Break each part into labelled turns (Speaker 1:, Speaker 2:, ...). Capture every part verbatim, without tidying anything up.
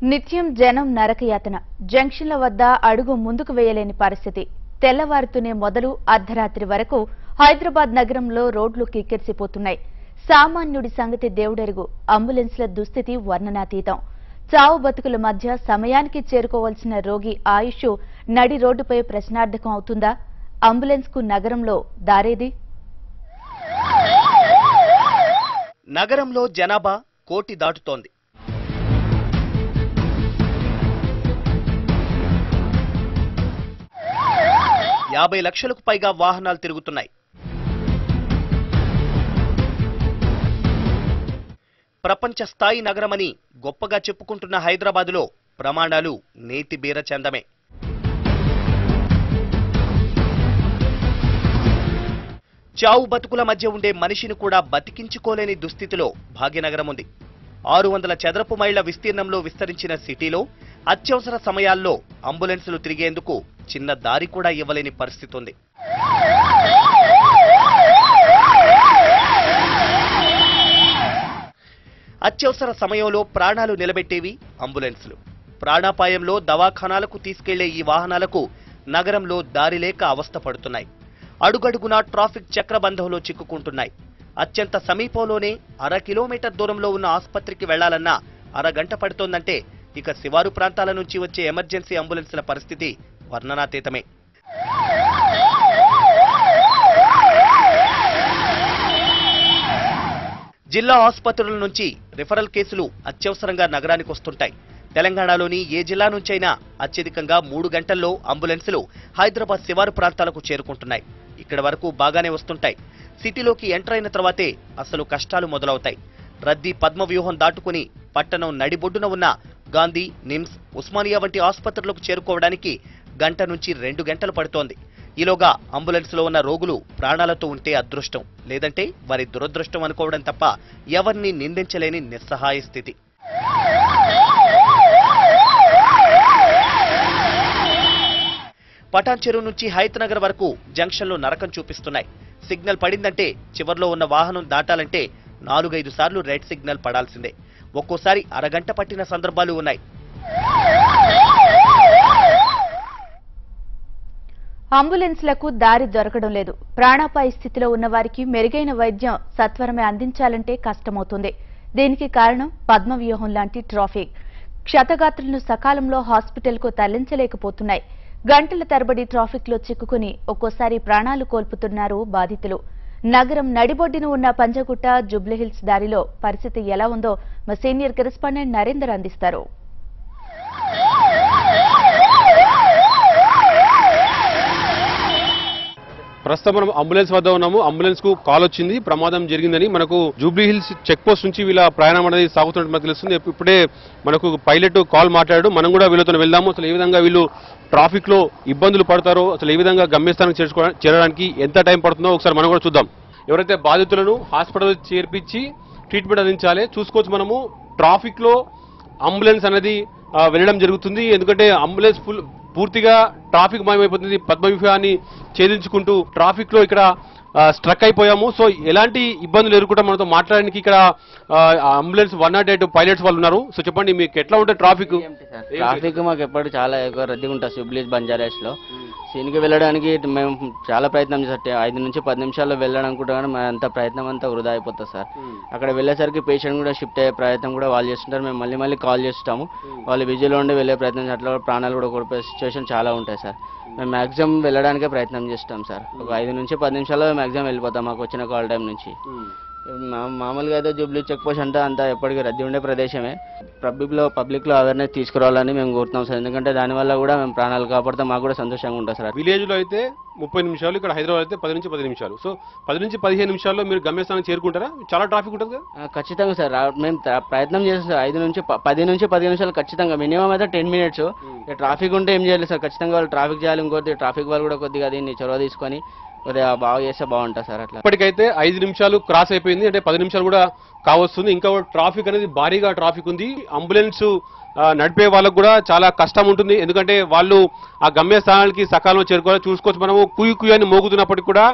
Speaker 1: నిత్యం జనం నరకయాతన జంక్షన్ల వద్ద అడుగు ముందుకు వేయలేని పరిస్థితి. తెల్లవారుతూనే మొదలు అర్ధరాత్రి వరకు హైదరాబాద్ నగరంలో రోడ్లు కిక్కిరిసిపోతున్నాయి. సామాన్యుడి సంగతి దేవుడెరుగు. అంబులెన్స్ల దుస్థితి వర్ణనాతీతం. చావు బతుకుల మధ్య సమయానికి చేరుకోవాల్సిన రోగి ఆయుష్ నడి రోడ్డుపై ప్రశ్నార్థకం అవుతుందా? అంబులెన్స్ కు నగరంలో దారేది?
Speaker 2: నగరంలో జనాభా కోటి దాటుతోంది. యాభై లక్షలకు పైగా వాహనాలు తిరుగుతున్నాయి. ప్రపంచ స్థాయి నగరమని గొప్పగా చెప్పుకుంటున్న హైదరాబాదులో ప్రమాణాలు నేతి బీర చందమే. చావు బతుకుల మధ్య ఉండే మనిషిని కూడా బతికించుకోలేని దుస్థితిలో భాగ్యనగరం ఉంది. ఆరు వందల చదరపు మైళ్ల విస్తీర్ణంలో విస్తరించిన సిటీలో అత్యవసర సమయాల్లో అంబులెన్సులు తిరిగేందుకు చిన్న దారి కూడా ఇవ్వలేని పరిస్థితి ఉంది. అత్యవసర సమయంలో ప్రాణాలు నిలబెట్టేవి అంబులెన్సులు. ప్రాణాపాయంలో దవాఖానాలకు తీసుకెళ్లే ఈ వాహనాలకు నగరంలో దారి లేక అవస్థ పడుతున్నాయి. అడుగడుగునా ట్రాఫిక్ చక్రబంధంలో చిక్కుకుంటున్నాయి. అత్యంత సమీపంలోనే అర కిలోమీటర్ దూరంలో ఉన్న ఆసుపత్రికి వెళ్లాలన్నా అరగంట పడుతోందంటే ఇక శివారు ప్రాంతాల నుంచి వచ్చే ఎమర్జెన్సీ అంబులెన్సుల పరిస్థితి వర్ణనాతీతమే. జిల్లా ఆసుపత్రుల నుంచి రిఫరల్ కేసులు అత్యవసరంగా నగరానికి వస్తుంటాయి. తెలంగాణలోని ఏ జిల్లా నుంచైనా అత్యధికంగా మూడు గంటల్లో అంబులెన్సులు హైదరాబాద్ శివారు ప్రాంతాలకు చేరుకుంటున్నాయి. ఇక్కడ వరకు బాగానే వస్తుంటాయి. సిటీలోకి ఎంటర్ అయిన తర్వాతే అసలు కష్టాలు మొదలవుతాయి. రద్దీ పద్మవ్యూహం దాటుకుని పట్టణం నడిబొడ్డున ఉన్న గాంధీ, నిమ్స్, ఉస్మానియా వంటి ఆసుపత్రులకు చేరుకోవడానికి గంట నుంచి రెండు గంటలు పడుతోంది. ఈలోగా అంబులెన్స్లో ఉన్న రోగులు ప్రాణాలతో ఉంటే అదృష్టం, లేదంటే వారి దురదృష్టం అనుకోవడం తప్ప ఎవరిని నిందించలేని నిస్సహాయ స్థితి. పటాన్ చెరువు నుంచి హయత్ నగర్ వరకు జంక్షన్లు నరకం చూపిస్తున్నాయి. సిగ్నల్ పడిందంటే చివర్లో ఉన్న వాహనం దాటాలంటే నాలుగైదు సార్లు రెడ్ సిగ్నల్ పడాల్సిందే. ఒక్కోసారి అరగంట పట్టిన సందర్భాలు ఉన్నాయి.
Speaker 1: అంబులెన్స్లకు దారి దొరకడం లేదు. ప్రాణాపాయ స్థితిలో ఉన్న వారికి మెరుగైన వైద్యం సత్వరమే అందించాలంటే కష్టమవుతుంది. దీనికి కారణం పద్మవ్యూహం లాంటి ట్రాఫిక్. క్షతగాత్రులను సకాలంలో హాస్పిటల్కు తరలించలేకపోతున్నాయి. గంటల తరబడి ట్రాఫిక్ లో చిక్కుకుని ఒక్కోసారి ప్రాణాలు కోల్పోతున్నారు బాధితులు. నగరం నడిబొడ్డున ఉన్న పంజగుట్ట, జూబ్లీహిల్స్ దారిలో పరిస్థితి ఎలా ఉందో మా సీనియర్ కరెస్పాండెంట్ నరేందర్ అందిస్తారు.
Speaker 3: ప్రస్తుతం మనం అంబులెన్స్ వద్ద ఉన్నాము. అంబులెన్స్ కు కాల్ వచ్చింది, ప్రమాదం జరిగిందని. మనకు జూబ్లీహిల్స్ చెక్ పోస్ట్ నుంచి వీళ్ళ ప్రయాణం అనేది సాగుతున్నట్టు మనకు తెలుస్తుంది. ఇప్పుడే మనకు పైలట్ కాల్ మాట్లాడాడు. మనం కూడా వీళ్ళతో వెళ్దాము. అసలు ఏ విధంగా వీళ్ళు ట్రాఫిక్ లో ఇబ్బందులు పడతారో, అసలు ఏ విధంగా గమ్యస్థానం చేరడానికి ఎంత టైం పడుతుందో ఒకసారి మనం కూడా చూద్దాం. ఎవరైతే బాధితులను హాస్పిటల్ చేర్పించి ట్రీట్మెంట్ అందించాలి చూసుకోవచ్చు. మనము ట్రాఫిక్ లో అంబులెన్స్ అనేది వెళ్ళడం జరుగుతుంది. ఎందుకంటే అంబులెన్స్ ఫుల్ పూర్తిగా ట్రాఫిక్ మయమైపోతుంది. పద్మవ్యూహాన్ని ఛేదించుకుంటూ ట్రాఫిక్ లో ఇక్కడ స్ట్రక్ అయిపోయాము. సో ఎలాంటి ఇబ్బందులు ఎదుర్కొంటా మనతో మాట్లాడడానికి ఇక్కడ ambulance one nought eight pilots వాళ్ళు ఉన్నారు. సో చెప్పండి, మీకు ఎట్లా ఉంటుంది ట్రాఫిక్?
Speaker 4: ట్రాఫిక్ మాకు ఎప్పుడు చాలా ఎక్కువ రద్దీగా ఉంటుంది. జూబ్లీహిల్స్, బంజారాస్ లో సీన్కి వెళ్ళడానికి మేము చాలా ప్రయత్నం చేస్తాం. ఐదు నుంచి పది నిమిషాల్లో వెళ్ళాలనుకుంటా కానీ మన అంత ప్రయత్నం అంతా వృధా అయిపోతుంది సార్. అక్కడ వెళ్ళేసరికి పేషెంట్ కూడా షిఫ్ట్ అయ్యే ప్రయత్నం కూడా వాళ్ళు చేస్తుంటారు. మేము మళ్ళీ మళ్ళీ కాల్ చేస్తాము. వాళ్ళు బిజీలో ఉండి వెళ్ళే ప్రయత్నం, అట్లా ప్రాణాలు కూడా కోల్పోయే సిచ్యువేషన్ చాలా ఉంటాయి సార్. మేము మ్యాక్సిమం వెళ్ళడానికే ప్రయత్నం చేస్తాం సార్. ఒక ఐదు నుంచి పది నిమిషాల్లో మ్యాక్సిమం వెళ్ళిపోతాం మాకు వచ్చిన కాల్ టైం నుంచి. మామూలుగా అయితే జూబ్లీ చెక్ పోస్ట్ అంటే అంతా ఎప్పటికీ రద్దీ ఉండే ప్రదేశమే. పబ్లిక్లో పబ్లిక్లో అవేర్నెస్ తీసుకురావాలని మేము కోరుతున్నాం సార్. ఎందుకంటే దానివల్ల కూడా మేము ప్రాణాలు కాపాడితే మాకు కూడా సంతోషంగా ఉంటుంది సార్.
Speaker 3: విలేజ్లో అయితే ముప్పై నిమిషాలు, ఇక్కడ హైదరాబాద్ అయితే పది నుంచి పది నిమిషాలు. సో పది నుంచి పదిహేను నిమిషాల్లో మీరు గమ్యస్థానం చేరుకుంటారా? చాలా ట్రాఫిక్ ఉంటుంది కదా?
Speaker 4: ఖచ్చితంగా సార్. మేము ప్రయత్నం చేస్తాం సార్. ఐదు నుంచి పది నుంచి పదిహేను నిమిషాలు ఖచ్చితంగా, మినిమం అయితే టెన్ మినిట్స్. ట్రాఫిక్ ఉంటే ఏం చేయాలి సార్? ఖచ్చితంగా వాళ్ళు ట్రాఫిక్ చేయాలి. ఇంకోటి ట్రాఫిక్ వాళ్ళు కూడా కొద్దిగా దీన్ని చొరవ తీసుకొని కొద్దిగా బాగా చేస్తే బాగుంటుంది సార్. అట్లా
Speaker 3: ఇప్పటికైతే ఐదు నిమిషాలు క్రాస్ అయిపోయింది, అంటే పది నిమిషాలు కూడా కావస్తుంది. ఇంకా ట్రాఫిక్ అనేది భారీగా ట్రాఫిక్ ఉంది. అంబులెన్స్ నడిపే వాళ్ళకు కూడా చాలా కష్టం ఉంటుంది. ఎందుకంటే వాళ్ళు ఆ గమ్యస్థానానికి సకాలంలో చేరుకోవాలి. చూసుకోవచ్చు మనము కుయ్యి కుయ్యి అని మోగుతున్నప్పటికీ కూడా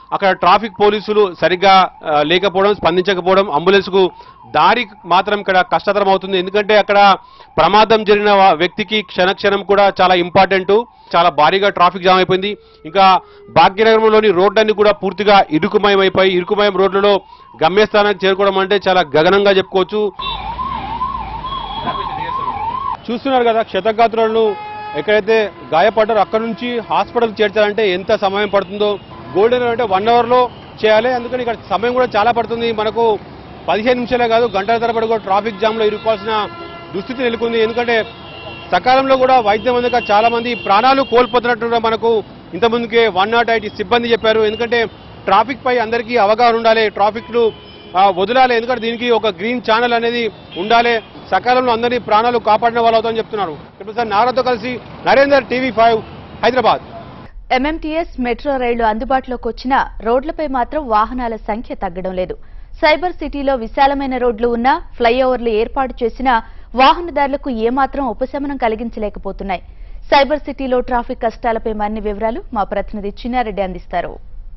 Speaker 3: అక్కడ ట్రాఫిక్ పోలీసులు సరిగ్గా లేకపోవడం, స్పందించకపోవడం, అంబులెన్స్ కు దారి మాత్రం ఇక్కడ కష్టతరం అవుతుంది. ఎందుకంటే అక్కడ ప్రమాదం జరిగిన వ్యక్తికి క్షణక్షణం కూడా చాలా ఇంపార్టెంట్. చాలా భారీగా ట్రాఫిక్ జామ్ అయిపోయింది. ఇంకా భాగ్యనగరంలోని రోడ్లన్నీ కూడా పూర్తిగా ఇరుకుమయమైపోయి, ఇరుకుమయం రోడ్లలో గమ్యస్థానానికి చేరుకోవడం అంటే చాలా గగనంగా చెప్పుకోవచ్చు. చూస్తున్నారు కదా క్షతగాత్రులను, ఎక్కడైతే గాయపడ్డారో అక్కడ నుంచి హాస్పిటల్ చేర్చాలంటే ఎంత సమయం పడుతుందో. గోల్డెన్ అంటే వన్ అవర్లో చేయాలి, అందుకని ఇక్కడ సమయం కూడా చాలా పడుతుంది. మనకు పదిహేను నిమిషాలే కాదు గంటల తరబడి కూడా ట్రాఫిక్ జామ్లో ఇరుక్కోవాల్సిన దుస్థితి నెలకొంది. ఎందుకంటే సకాలంలో కూడా వైద్యం అందక చాలా మంది ప్రాణాలు కోల్పోతున్నట్టు మనకు ఇంతకుముందుకే వన్ నాట్ ఎయిట్ సిబ్బంది చెప్పారు. ఎందుకంటే ట్రాఫిక్ పై అందరికీ అవగాహన ఉండాలి, ట్రాఫిక్లు వదలాలి. ఎందుకంటే దీనికి ఒక గ్రీన్ ఛానల్ అనేది ఉండాలి. సకాలంలో అందరినీ ప్రాణాలు కాపాడిన వాళ్ళు అవుతామని చెప్తున్నారు. ఇప్పుడు సార్ నారాతో కలిసి Narender, TV five, Hyderabad.
Speaker 1: MMTS metro రైళ్లు అందుబాటులోకి వచ్చినా రోడ్లపై మాత్రం వాహనాల సంఖ్య తగ్గడం లేదు. సైబర్ సిటీలో విశాలమైన రోడ్లు ఉన్నా, ఫ్లైఓవర్లు ఏర్పాటు చేసినా వాహనదారులకు ఏమాత్రం ఉపశమనం కలిగించలేకపోతున్నాయి. సైబర్ సిటీలో ట్రాఫిక్ కష్టాలపై మరిన్ని వివరాలు మా ప్రతినిధి చిన్నారెడ్డి అందిస్తారు.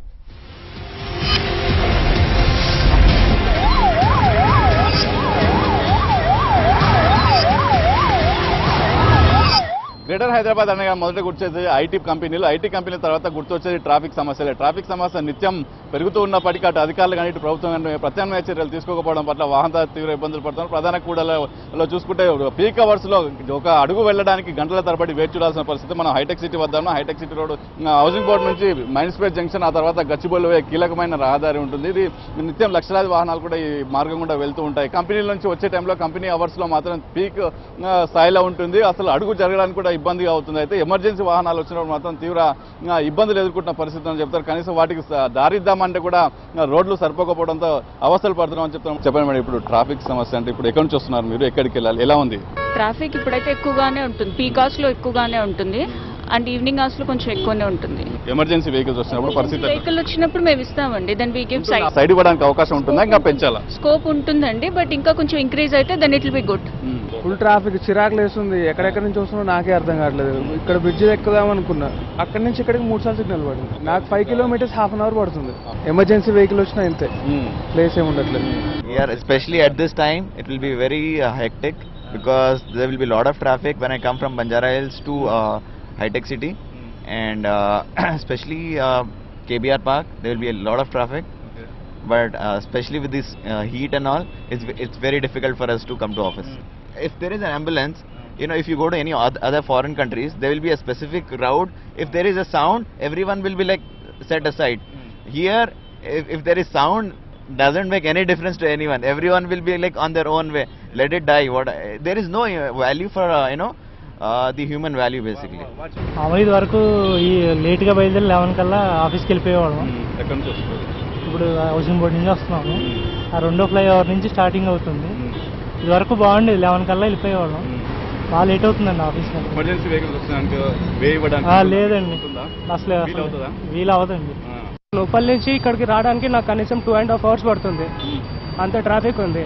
Speaker 5: గ్రేటర్ హైదరాబాద్ అనగా మొదట గుర్తొచ్చేది ఐటీ కంపెనీలు. ఐటీ కంపెనీల తర్వాత గుర్తొచ్చేది ట్రాఫిక్ సమస్యలే. ట్రాఫిక్ సమస్య నిత్యం పెరుగుతూ ఉన్నప్పటికీ అటు అధికారులు కానీ ఇటు ప్రభుత్వం కానీ ప్రత్యామ్నాయ చర్యలు తీసుకోకపోవడం పట్ల వాహనదారులు తీవ్ర ఇబ్బందులు పడుతున్నారు. ప్రధాన కూడలలో చూసుకుంటే పీక్ అవర్స్ లో ఒక అడుగు వెళ్ళడానికి గంటల తరబడి వేచి చూడాల్సిన పరిస్థితి. మనం హైటెక్ సిటీ వద్ద ఉన్నాం. Hitech city road housing board నుంచి మైన్స్పేట్ జంక్షన్, ఆ తర్వాత గచ్చిబౌలి కీలకమైన రహదారి ఉంటుంది. ఇది నిత్యం లక్షలాది వాహనాలు కూడా ఈ మార్గం గుండా వెళ్తూ ఉంటాయి. కంపెనీల నుంచి వచ్చే టైంలో కంపెనీ అవర్స్ లో మాత్రం పీక్ స్థాయిలో ఉంటుంది. అసలు అడుగు జరగడానికి కూడా ఇబ్బందిగా అవుతుంది. అయితే ఎమర్జెన్సీ వాహనాలు వచ్చినప్పుడు మాత్రం తీవ్ర ఇబ్బందులు ఎదుర్కొంటున్న పరిస్థితి అని చెప్తారు. కనీసం వాటికి దారిద్దామంటే కూడా రోడ్లు సరిపోకపోవడంతో అవస్థలు పడుతున్నామని చెప్తాం. చెప్పండి మేడం, ఇప్పుడు ట్రాఫిక్ సమస్య అంటే ఇప్పుడు ఎక్కడి నుంచి వస్తున్నారు మీరు, ఎక్కడికి వెళ్ళాలి, ఎలా ఉంది
Speaker 6: ట్రాఫిక్? ఇప్పుడైతే ఎక్కువగానే ఉంటుంది, పీక్ అవర్స్ లో ఎక్కువగానే ఉంటుంది అండ్ ఈవినింగ్ అవర్స్ లో కొంచెం ఎక్కువనే ఉంటుంది.
Speaker 5: ఎమర్జెన్సీ వెహికల్స్ వచ్చినప్పుడు పరిస్థితి
Speaker 6: వెహికల్ వచ్చినప్పుడు మేము ఇస్తామండి. దాని వీ గివ్ సైడ్
Speaker 5: సైడ్ ఇవ్వడానికి అవకాశం ఉంటుందా, ఇంకా పెంచాలా?
Speaker 6: స్కోప్ ఉంటుందండి, బట్ ఇంకా కొంచెం ఇంక్రీజ్ అయితే then it will be good.
Speaker 7: Full traffic చిరాకు లేస్తుంది. ఎక్కడెక్కడి నుంచి వస్తుందో నాకే అర్థం కావట్లేదు. ఇక్కడ బ్రిడ్జ్ ఎక్కుదాం అనుకున్నా, అక్కడి నుంచి ఇక్కడికి మూడు సార్లు సిగ్నల్ పడింది. నాకు five kilometers half an hour పడుతుంది. ఎమర్జెన్సీ వెహికల్ వచ్చినా ఇంతే, ప్లేస్ ఏమి ఉండట్లేదు.
Speaker 8: Especially at this time, it will be very uh, hectic because there will be a lot of traffic when I come from Banjara Hills to uh, High-Tech City, and uh, especially uh, K B R Park, there will be a lot of traffic. Okay. But uh, especially with this uh, heat and all, it's it's very difficult for us to come to office. Mm. If there is an ambulance, you know, if you go to any other foreign countries, there will be a specific route. If there is a sound, everyone will be like set aside. Mm. Here, if, if there is sound, doesn't make any difference to anyone. Everyone will be like on their own way. Let it die. What? There is no value for uh, you know. The human value basically.
Speaker 9: ఐదు వరకు ఈ లేట్గా బయలుదేరి eleven కల్లా ఆఫీస్కి వెళ్ళిపోయేవాళ్ళం.
Speaker 5: ఎక్కడి నుంచి వస్తుంది?
Speaker 9: ఇప్పుడు హౌసింగ్ బోర్డు నుంచి వస్తున్నాము. ఆ రెండో ఫ్లైఓవర్ నుంచి స్టార్టింగ్ అవుతుంది. ఇది వరకు బాగుండేది, లెవెన్ కల్లా వెళ్ళిపోయేవాళ్ళం. బాగా లేట్ అవుతుందండి ఆఫీస్కి.
Speaker 5: ఎమర్జెన్సీ వెహికల్స్ వస్తున్నానికి వే ఇవ్వడానికి
Speaker 9: లేదండి, అసలు వీలు అవ్వదండి. లోపల నుంచి ఇక్కడికి రావడానికి నాకు కనీసం టూ అండ్ హాఫ్ అవర్స్ పడుతుంది, అంత ట్రాఫిక్ ఉంది.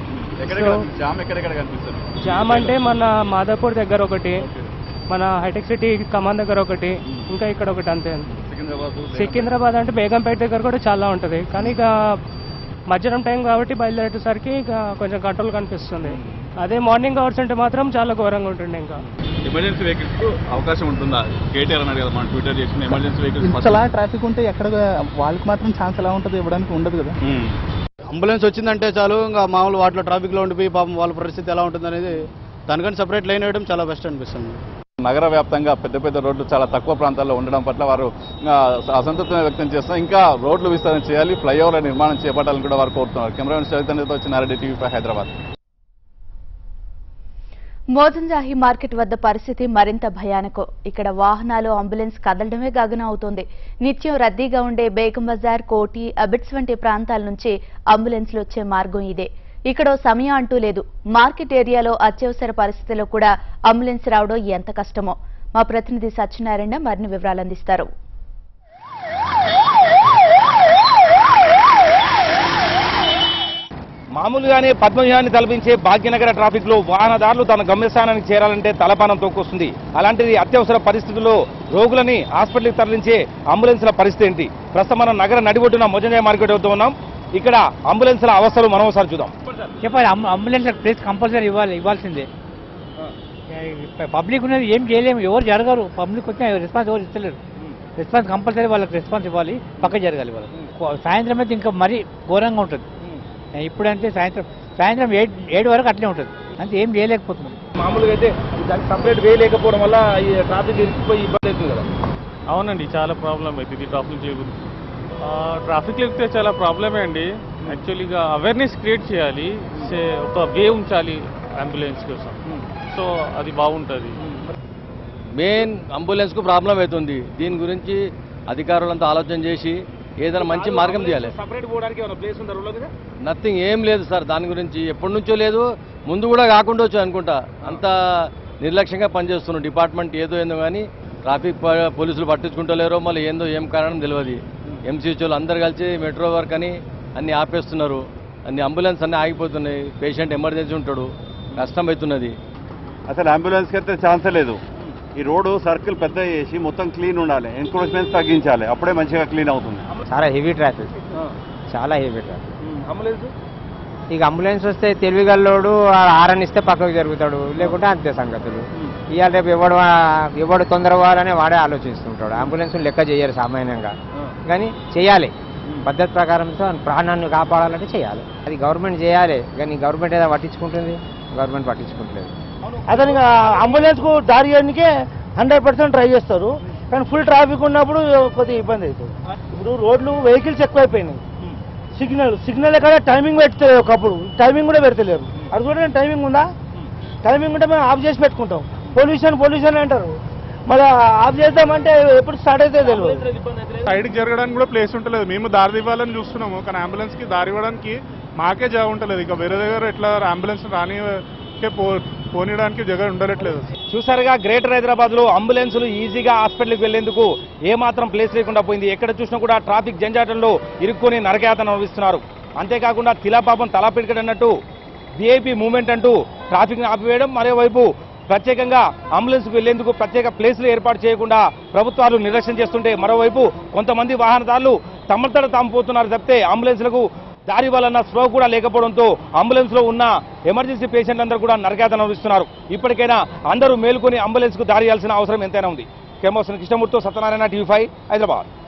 Speaker 9: జామ్ అంటే మన మాదాపూర్ దగ్గర ఒకటి, మన హైటెక్ సిటీ కమాన్ దగ్గర ఒకటి, ఇంకా ఇక్కడ ఒకటి అంతే. సికింద్రాబాద్ అంటే బేగంపేట దగ్గర కూడా చాలా ఉంటుంది, కానీ ఇక మధ్యాహ్నం టైం కాబట్టి బయలుదేరేసరికి ఇక కొంచెం కంట్రోల్ కనిపిస్తుంది. అదే మార్నింగ్ అవర్స్ అంటే మాత్రం చాలా ఘోరంగా ఉంటుంది. ఇంకా
Speaker 5: ఎమర్జెన్సీ వెహికల్స్ అవకాశం ఉంటుందా? కేటీఆర్ అన్నారు కదా, మనం ట్విట్టర్ చేసిన ఎమర్జెన్సీ వెహికల్స్
Speaker 7: అలా ట్రాఫిక్ ఉంటే ఎక్కడ వాళ్ళకి మాత్రం ఛాన్స్ ఎలా ఉంటుంది, ఇవ్వడానికి ఉండదు కదా.
Speaker 10: అంబులెన్స్ వచ్చిందంటే చాలు, ఇంకా మామూలు వాటిలో ట్రాఫిక్లో ఉండిపోయి పాపం వాళ్ళ పరిస్థితి ఎలా ఉంటుంది అనేది దానికని సపరేట్ లైన్ వేయడం చాలా బెస్ట్ అనిపిస్తుంది.
Speaker 5: నగర వ్యాప్తంగా పెద్ద పెద్ద రోడ్లు చాలా తక్కువ ప్రాంతాల్లో ఉండడం పట్ల వారు అసంతృప్తిని వ్యక్తం చేస్తున్నారు. ఇంకా రోడ్లు విస్తరణ చేయాలి, ఫ్లైఓవర్ల నిర్మాణం చేపట్టాలని కూడా వారు కోరుతున్నారు. కెమెరామెన్ చైతన్యతో వచ్చినారెడ్డి, TV five, Hyderabad.
Speaker 1: Mozamjahi market వద్ద పరిస్థితి మరింత భయానకం. ఇక్కడ వాహనాలు, అంబులెన్స్ కదలడమే గగనం అవుతోంది. నిత్యం రద్దీగా ఉండే బేగం బజార్, కోటి, అబిడ్స్ వంటి ప్రాంతాల నుంచి అంబులెన్స్లు వచ్చే మార్గం ఇదే. ఇక్కడ సమయం అంటూ లేదు. మార్కెట్ ఏరియాలో అత్యవసర పరిస్థితుల్లో కూడా అంబులెన్స్ రావడం ఎంత కష్టమో మా ప్రతినిధి సత్యనారాయణ మరిన్ని వివరాలు అందిస్తారు.
Speaker 11: మామూలుగానే పద్మవ్యూహాన్ని తలపించే భాగ్యనగర ట్రాఫిక్ లో వాహనదారులు తన గమ్యస్థానానికి చేరాలంటే తలపానం తోక్కొస్తుంది. అలాంటిది అత్యవసర పరిస్థితుల్లో రోగులని హాస్పిటల్కి తరలించే అంబులెన్స్ల పరిస్థితి ఏంటి? ప్రస్తుతం మనం నగర నడిబొడ్డున మొజంజాయ మార్కెట్ వద్ద ఉన్నాం. ఇక్కడ అంబులెన్స్ల అవస్థలు మనం ఒకసారి చూద్దాం.
Speaker 12: చెప్పాలి, అంబులెన్స్ ప్లేస్ కంపల్సరీ ఇవ్వాలి, ఇవ్వాల్సిందే. పబ్లిక్ ఉన్నది ఏం చేయలేము, ఎవరు జరగరు. పబ్లిక్ వచ్చినా రెస్పాన్స్ ఎవరు ఇస్తలేరు. రెస్పాన్స్ కంపల్సరీ వాళ్ళకి రెస్పాన్స్ ఇవ్వాలి, పక్క జరగాలి వాళ్ళకి. సాయంత్రం అయితే ఇంకా మరీ ఘోరంగా ఉంటుంది. ఇప్పుడంటే సాయంత్రం సాయంత్రం ఏడు ఏడు వరకు అట్లే ఉంటుంది, అంతే ఏం చేయలేకపోతున్నాం.
Speaker 11: మామూలుగా అయితే దానికి సపరేట్ వే లేకపోవడం వల్ల ఈ ట్రాఫిక్ ఇరికిపోయి ఇబ్బంది అవుతుంది కదా.
Speaker 13: అవునండి, చాలా ప్రాబ్లం అవుతుంది ట్రాఫిక్ లేకపోతే. ట్రాఫిక్ లేకపోతే చాలా ప్రాబ్లమే అండి. యాక్చువల్లీగా అవేర్నెస్ క్రియేట్ చేయాలి, ఒక వే ఉంచాలి అంబులెన్స్ కోసం, సో అది బాగుంటుంది.
Speaker 14: మెయిన్ అంబులెన్స్కు ప్రాబ్లం అవుతుంది. దీని గురించి అధికారులంతా ఆలోచన చేసి ఏదైనా మంచి మార్గం తీయాలి.
Speaker 11: సపరేట్ పోవడానికి ఏమైనా ప్లేస్ ఉందా రోడ్ల మీద?
Speaker 14: నథింగ్, ఏం లేదు సార్. దాని గురించి ఎప్పటి నుంచో లేదు, ముందు కూడా కాకుండా వచ్చు అనుకుంటా. అంత నిర్లక్ష్యంగా పనిచేస్తున్నాం డిపార్ట్మెంట్. ఏదో ఏందో కానీ ట్రాఫిక్ పోలీసులు పట్టించుకుంటలేరో మళ్ళీ ఏందో ఏం కారణం తెలియదు. ఎంసీహెచ్ఓలు అందరు కలిసి మెట్రో వర్క్ అని అన్ని ఆపేస్తున్నారు, అన్ని అంబులెన్స్ అన్నీ ఆగిపోతున్నాయి. పేషెంట్ ఎమర్జెన్సీ ఉంటాడు, కష్టం అవుతున్నది.
Speaker 15: అసలు అంబులెన్స్కి అయితే ఛాన్సే లేదు. ఈ రోడ్డు సర్కిల్ పెద్ద చేసి మొత్తం క్లీన్ ఉండాలి, ఎన్క్రోచ్మెంట్స్ తగ్గించాలి, అప్పుడే మంచిగా క్లీన్ అవుతుంది.
Speaker 16: చాలా హెవీ ట్రాఫిక్, చాలా హెవీ ట్రాఫిక్.
Speaker 11: అంబులెన్స్
Speaker 16: ఇక అంబులెన్స్ వస్తే తెలివిగల్లోడు హారన్ ఇస్తే పక్కకు జరుగుతాడు, లేకుంటే అంతే సంగతులు. ఇవాళ రేపు ఎవడు ఎవడు తొందర పోవాలని వాడే ఆలోచిస్తుంటాడు. అంబులెన్స్ లెక్క చేయరు సామాన్యంగా, కానీ చేయాలి పద్ధతి ప్రకారంతో. ప్రాణాన్ని కాపాడాలంటే చేయాలి, అది గవర్నమెంట్ చేయాలి. కానీ గవర్నమెంట్ ఏదో పట్టించుకుంటుంది, గవర్నమెంట్ పట్టించుకుంటలేదు.
Speaker 17: అతనికి అంబులెన్స్కు దారి చేయడానికే హండ్రెడ్ పర్సెంట్ ట్రై చేస్తారు, కానీ ఫుల్ ట్రాఫిక్ ఉన్నప్పుడు కొద్దిగా ఇబ్బంది అవుతుంది. ఇప్పుడు రోడ్లు వెహికల్స్ ఎక్కువైపోయినాయి, సిగ్నల్ సిగ్నల్ ఎక్కడ టైమింగ్ పెడతలేదు, ఒకప్పుడు టైమింగ్ కూడా పెడతలేరు. అది కూడా టైమింగ్ ఉందా? టైమింగ్ ఉంటే మేము ఆఫ్ చేసి పెట్టుకుంటాం. పొల్యూషన్ పొల్యూషన్ అంటారు, మళ్ళీ ఆఫ్ చేద్దామంటే ఎప్పుడు స్టార్ట్ అయితే తెలియదు.
Speaker 18: సైడ్కి జరగడానికి కూడా ప్లేస్ ఉంటలేదు. మేము దారి ఇవ్వాలని చూస్తున్నాము, కానీ అంబులెన్స్కి దారి ఇవ్వడానికి మాకే జాగ ఉంటలేదు. ఇక వేరే దగ్గర ఎట్లా అంబులెన్స్ రాని పో పోనీయడానికి జగన్ ఉండట్లేదు.
Speaker 11: చూసారుగా, గ్రేటర్ హైదరాబాద్ లో అంబులెన్సులు ఈజీగా హాస్పిటల్కి వెళ్లేందుకు ఏమాత్రం ప్లేస్ లేకుండా పోయింది. ఎక్కడ చూసినా కూడా ట్రాఫిక్ జంజాటంలో ఇరుక్కొని నరకయాతన అనుభవిస్తున్నారు. అంతేకాకుండా తిలాపాపం తలాపిడికడన్నట్టు విఐపి మూవ్మెంట్ అంటూ ట్రాఫిక్ని ఆపివేయడం, మరోవైపు ప్రత్యేకంగా అంబులెన్స్కు వెళ్లేందుకు ప్రత్యేక ప్లేసులు ఏర్పాటు చేయకుండా ప్రభుత్వాలు నిర్లక్ష్యం చేస్తుంటే, మరోవైపు కొంతమంది వాహనదారులు తమతడ తాము పోతున్నారు తప్పితే అంబులెన్స్లకు దారి వలన స్లో కూడా లేకపోవడంతో అంబులెన్స్ లో ఉన్న ఎమర్జెన్సీ పేషెంట్లందరూ కూడా నరకయాతన అనుభవిస్తున్నారు. ఇప్పటికైనా అందరూ మేలుకొని అంబులెన్స్ కు దారి ఇవ్వాల్సిన అవసరం ఎంతైనా ఉంది. కెమెరా కృష్ణమూర్తితో సత్యనారాయణ, టీవీ ఫైవ్, హైదరాబాద్.